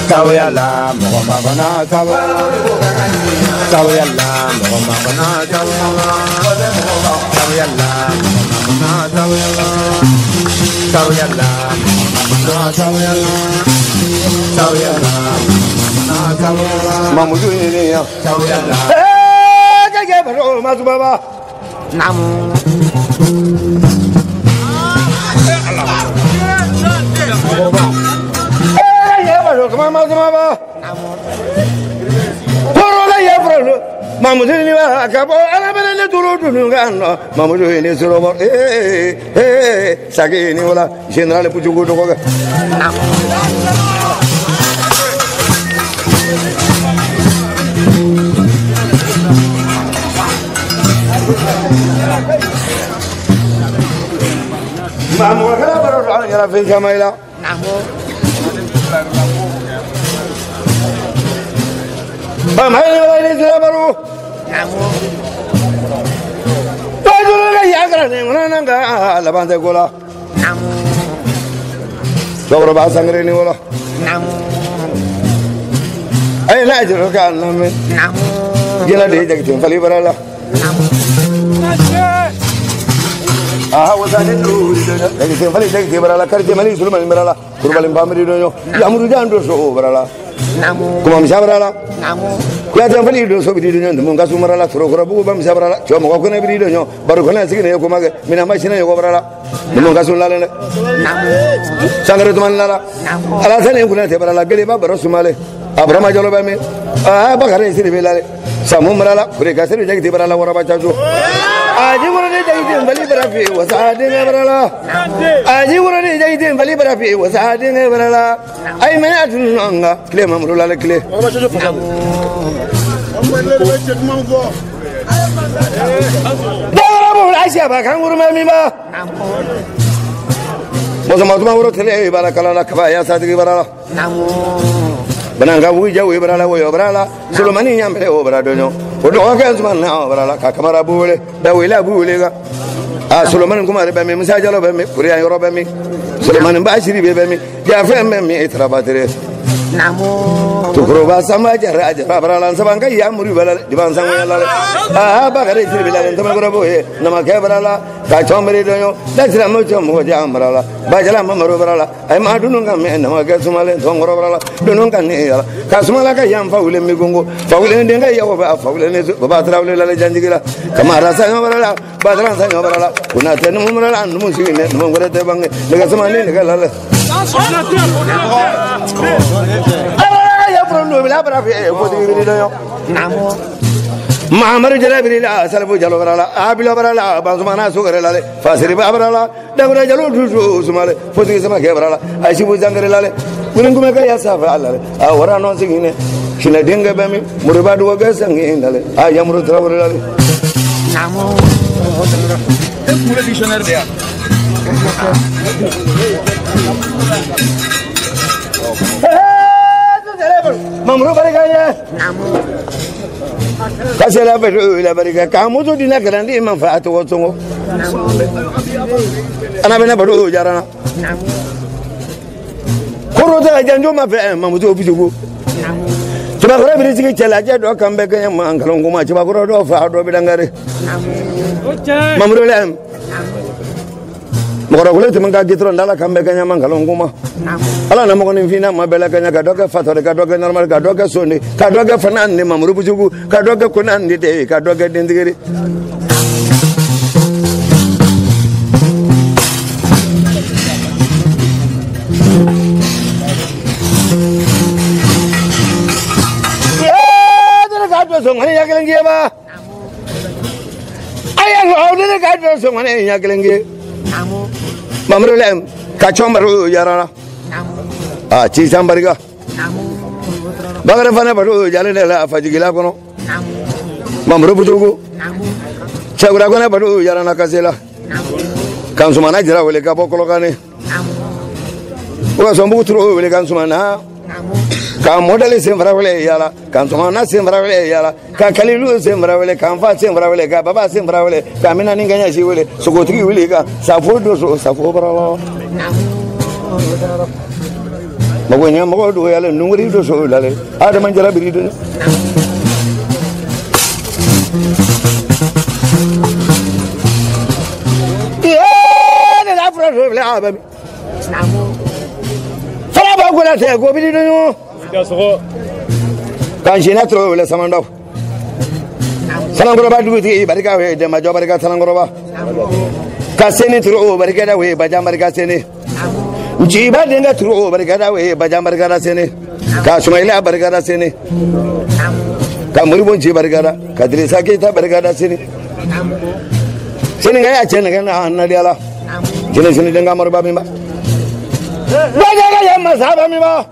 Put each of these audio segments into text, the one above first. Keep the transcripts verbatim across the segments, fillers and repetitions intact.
Tawayala, Mohamana, Tawayala, Tawayala, Mohamana, Tawayala, Tawayala, Mohamana, Tawayala, Tawayala, Mohamana, Tawayala, Tawayala, Mohamana, Tawayala, Mamudu ini ya, Tawayala. Eh, kayak baru masuk baba. Namu. Kemana mau apa? Porola ya porola. Mamudu ini wah kapo anak bener turun dulu kan? Mamudu ini suruh eh eh sakit ini wala general pujuk kudu kok. Mamu kalau baru orang yang lafin sama ila. Namu. Bamai ini sudah baru. Namu. Tahu lagi ya kerana mana nangga lapan sekolah. Namu. Coba bahasa Inggris ni bola. Namu. Eh nak jurus kan namu. Namu. Jelah dia jadi tu kali berala. Namu. Ah, wasan itu. Jadi tu kali jadi berala kerja mali suruh mali berala. Kurbalin pamri dojo. Yamuru jangan dojo berala. Namu. Kuma bisa berala. Namu. Kaya jangan beli dojo beri dojo. Mungkin kasu berala. Suruh kurabu kuma bisa berala. Cuma muka kena beri dojo. Baru kena segini aku maga. Mina macam ni aku berala. Mungkin kasu lalai. Namu. Sanggar itu mana lala? Namu. Alasan yang kena tiap berala. Geli apa baru sumale. Abraham jalo bami. Ah, bakar ini sini belale. Samu berala. Kuri kasih jadi tiap berala orang baca tu. Aji urani jahidin bali berapi wasadin berala. Aji urani jahidin bali berapi wasadin berala. Ay mana adun anga kle mamru lale kle. Dara bol Asia ba kan urma mi ba. Mozo mozo ma uro kle barakala la kaba sadigi berala. Benangga wui jauh berala wui berala. Sulumani nyampe o berado nyo. Odo kan cuma na berala kakamara bule. Dawi la bule ga. Ah Sulumani kumare bami musajalo bami kuriya yoro bami. Sulumani bashiri bami. Jafe bami itrabatire. Namu. Tukro basama jara jara berala sabangka ya muri berala di bangsa ngala. Ah bakare siri berala teman kura boye. Nama ke berala kacau beri donyo. Dasar macam mo jam berala. Bajala mamaru berala. Ay madunung kami nama ke sumale thongoro berala. Dunung kan ni ya. Kasumala ka yang faule migungo. Faule denga ya wa faule ne baba traule la janjigila. Kamara sa berala. Badran sa berala. Kuna tenu berala numu sine numu gore te bange. Lega sumale lega lala. Ya perlu bila berapa? Putih beri doyo. Namu. Mahamari jala beri la salafu jalo berala. Abila berala. Bangsa mana suka relale. Fasiri berala. Dagura jalo dusu sumale. Putih sama kaya berala. Aisibu jangkar relale. Kuning kume kaya safa alale. Awara non singine. Kina denga bami. Muriba dua gas angin dale. Ayam murut terlalu relale. Namu. Pura diccionario dia. Mamru barikanya. Namu. Kasih lah beru lah barikah. Kamu tu di negara ni manfaat tu kosong. Anak benar baru jalan. Namu. Koro tu jangan cuma fe, mamu tu pijuku. Namu. Coba kau beri sikit celaja doa kambing yang mangkalong kuma. Coba kau doa fa doa bidangare. Namu. Mamru lem. Mokoro kule tu mangkak gitu randala kambing yang mangkalong kuma. Ala nama kau ni fina mabela kanya kadoke fatore kadoke normal kadoke soni kadoke fanan ni mamuru bujugu kadoke kunan di deh kadoke dindigiri. Ya, tu nak kado songan ya kelengi apa? Ayah kau ni kado songan ya kelengi. Mamuru lem kacau baru jarana. Ah, cisam bariga. Bagara fana baru jalan lela fajigila kono. Mamru butugu. Cagura kono baru jalan nakasela. Kan sumana jira wele ka bokolo kane. Wa sombu turu wele kan sumana. Ka model sembra wele yala, kan sumana sembra wele yala, ka kalilu sembra wele, kan fa sembra wele, ka baba sembra wele, ka mina ninganya si wele, sokotri wele ka, safo do so safo brala. Magonya mago do yalla nunguri do so lale adama jara biri do yeah ne la fra do la ba fala ba ko la te go biri do ya so kan jina tro la samando salangoro ba du ti barika we de ma jo barika salangoro ba kaseni tro barika da we ba jam barika sene jiba denga tro barika da we ba jam barika da sene ka sumaila barika da sene ka muribon ji barika da kadri sake ta barika da sene sene ga ya chen ga na na dia la jine sene denga mar ba mi ba ba ga ya ma sa ba mi ba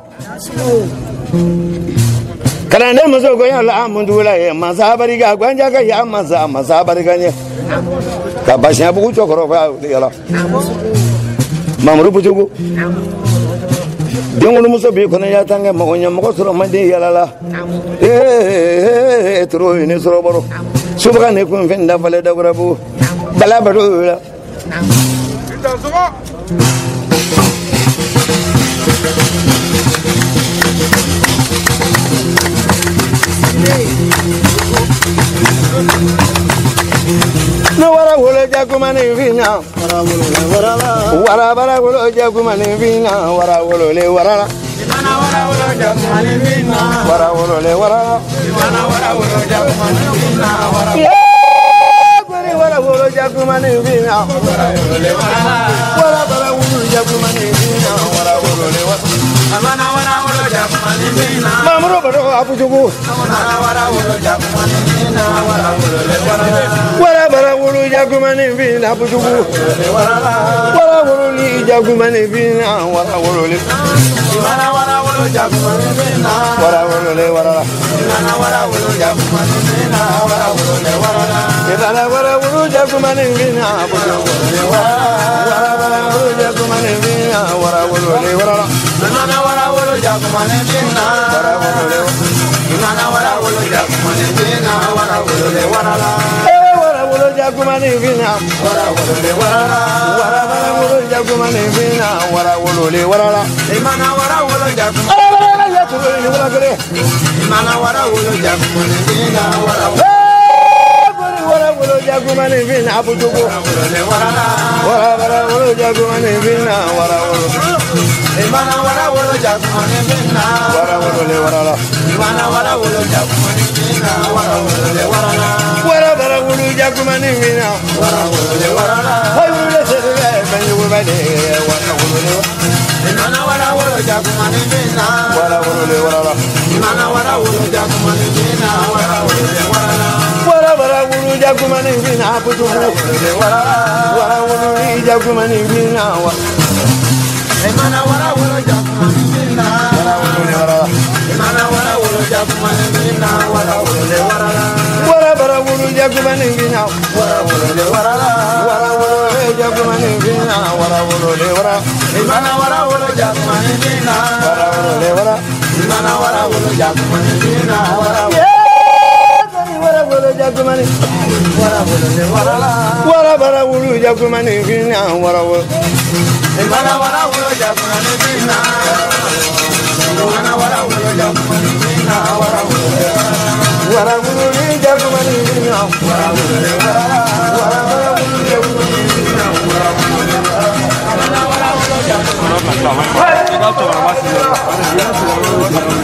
kana ne maso go ya la mundu la ya ma sa barika gwanja ga ya ma sa ma sa barika ne ka ba sha bu ko ko ba ya la mamuru bujugo dengulu muso be kono ya tanga mo nya mo soro mande ya la eh tro ni soro boro subga ne kun fenda fale da grabu bala baro la no wara wolo jakuma ni vina wara wolo le wara la wara bara wolo jakuma ni vina wara wolo le wara la imana wara wolo jakuma ni vina wara wolo le wara la imana wara wolo jakuma ni vina wara gwere wara wolo jakuma ni vina wara wolo le wara la wara bara wolo jakuma ni vina wara wolo le wara imana wara wolo jakuma ni vina mamro bado apujugo wara wara wolo jakuma ni vina wara wolo le wara la wara bara wolo jakuma ni vina apujugo wara wolo li jakuma ni vina wara wolo le imana wara wolo jakuma ni vina wara wolo le wara la imana wara wolo jakuma ni vina wara wolo le wara la imana wara wolo jakuma ni vina apujugo wara bara wolo jakuma ni vina wara wolo le wara la imana wara wolo jakuma ni vina wara wolo le imana wara wolo jakuma ni vina wara wolo le wara la wara wolo jakuma ni vina wara wolo le wara la wara bara wolo jakuma ni vina wara wolo le wara la imana wara wolo jakuma ya turo ni wala gele imana wara wolo jakuma ni vina wara wara wolo jakuma ni vina abujugo wara la wara bara wolo jakuma ni vina wara wolo imana wara wolo jakuma ni vina wara wolo le wara la imana wara wolo jakuma ni vina wara wolo le wara la wara bara wolo jakuma ni vina wara wolo le wara la hay wolo se le ben yo ba de wara wolo le imana wara wolo jakuma ni vina wara wolo le wara la imana wara wolo jakuma ni vina wara wolo le wara la wara bara wolo jakuma ni vina apujugo wara wara wolo li jakuma ni vina imana wara wolo jakuma ni vina wara wolo le wara imana wara wolo jakuma ni vina wara wolo le wara wara bara wolo jakuma ni vina wara wolo le wara wara wolo le jakuma ni vina wara wolo le wara imana wara wolo jakuma ni vina wara wolo le wara imana wara wolo jakuma ni vina wara wara wolo jakuma ni wara wolo le wara wara bara wolo jakuma ni vina wara wolo imana wara wolo jakuma ni vina imana wara wolo jakuma ni vina wara wolo le wara wolo li jakuma ni vina wara wolo le wara wara bara wolo jakuma ni vina wara wolo le wara imana wara wolo jakuma ni vina